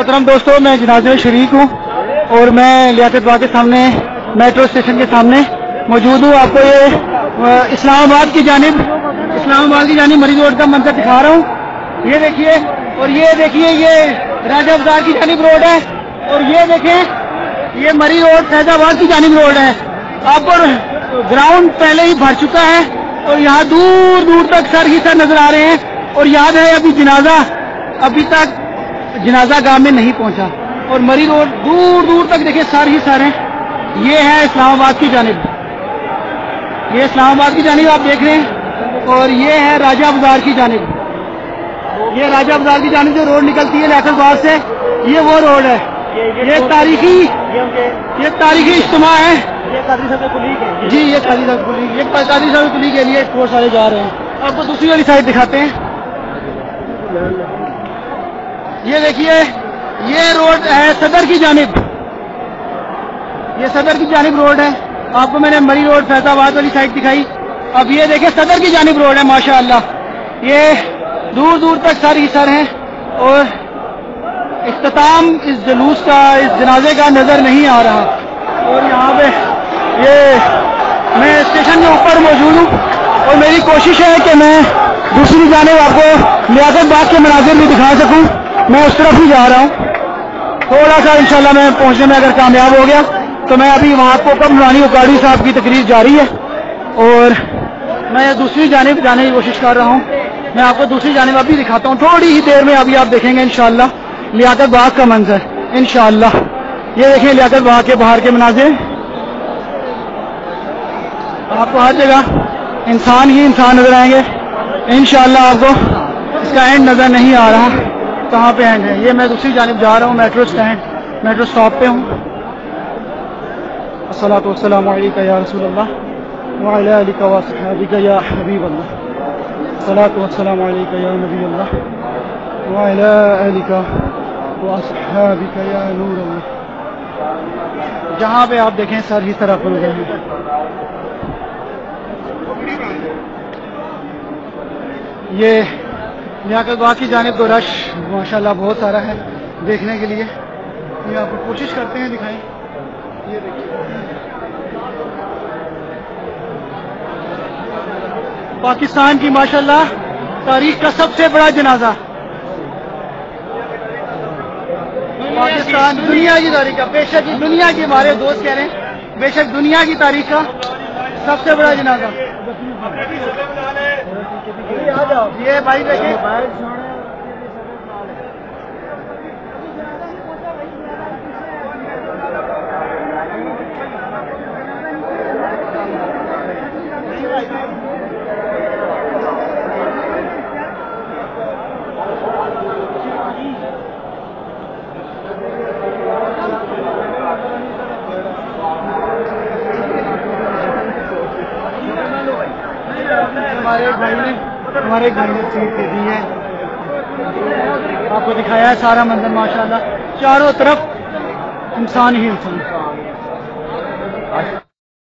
मोहतरम दोस्तों, मैं जनाजे में शरीक हूँ और मैं लियाकत बाग के सामने मेट्रो स्टेशन के सामने मौजूद हूँ। आपको ये इस्लामाबाद की जानिब मरी रोड का मंजर दिखा रहा हूँ। ये देखिए, और ये देखिए, ये राजा बाजार की जानिब रोड है, और ये देखें ये मरी रोड फैजाबाद की जानिब रोड है। आपको ग्राउंड पहले ही भर चुका है और यहाँ दूर दूर तक सर ही सर नजर आ रहे हैं। और याद है अभी तक जनाजा गांव में नहीं पहुंचा और मरी रोड दूर दूर तक देखिए सर ही सर हैं। ये है इस्लामाबाद की जानिब, ये इस्लामाबाद की जानिब आप देख रहे हैं। और ये है राजा बाजार की जानिब, ये राजा बाजार की जानिब जो रोड निकलती है लियाकत बाग से, ये वो रोड है। ये तारीखी इज्तिमा है। ये कादरी साहब कुली है जी, ये कादरी साहब कुली के लिए बहुत सारे जा रहे हैं। आपको दूसरी वाली साइड दिखाते हैं। ये देखिए, ये रोड है सदर की जानिब, ये सदर की जानिब रोड है। आपको मैंने मरी रोड फैजाबाद वाली साइड दिखाई, अब ये देखिए सदर की जानिब रोड है। माशाअल्लाह ये दूर दूर तक सर ही सर हैं और इख्तिताम इस जुलूस का, इस जनाजे का नजर नहीं आ रहा। और यहाँ पे ये मैं स्टेशन के ऊपर मौजूद हूँ और मेरी कोशिश है कि मैं दूसरी जानिब आपको लियाकत बाग के मनाजिर भी दिखा सकूँ। मैं उस तरफ ही जा रहा हूँ। थोड़ा सा इंशाल्लाह मैं पहुंचने में अगर कामयाब हो गया तो मैं अभी वहाँ को नूरानी उकाड़ी साहब की तकरीर जारी है और मैं दूसरी जानिब जाने की कोशिश कर रहा हूँ। मैं आपको दूसरी जानिब अभी दिखाता हूँ, थोड़ी ही देर में अभी आप देखेंगे इंशाल्लाह लियाकत बाग का मंजर इंशाल्लाह। ये देखें लियाकत बाग के बाहर के मनाजिर, आपको हर जगह इंसान ही इंसान नजर आएंगे इंशाल्लाह। आपको इसका एंड नजर नहीं आ रहा, कहाँ पे एंड है। ये मैं दूसरी जानिब जा रहा हूँ, मेट्रो स्टॉप पे हूँ। अस्सलातु वस्सलामु अलैका या रसूलल्लाह व अला आलिका व अस्हाबिका या हबीबल्लाह। अस्सलातु वस्सलामु अलैका या नबीयल्लाह व अला आलिका व अस्हाबिका या नूरल्लाह। जहाँ पे आप देखें सर ही तरफ बन गए हैं। ये लियाकत बाग की जानिब तो रश माशाल्लाह बहुत सारा है देखने के लिए। ये आपको कोशिश करते हैं दिखाएं। ये देखिए, पाकिस्तान की माशाल्लाह तारीख का सबसे बड़ा जनाजा, पाकिस्तान दुनिया की तारीख का, बेशक दुनिया की, हमारे दोस्त कह रहे हैं बेशक दुनिया की तारीख का सबसे बड़ा जनाजा। ये भाई देखिए, हमारे एक भाई ने सीट दे दी है। आपको दिखाया है सारा मंजर माशाल्लाह, चारों तरफ इंसान ही इंसान।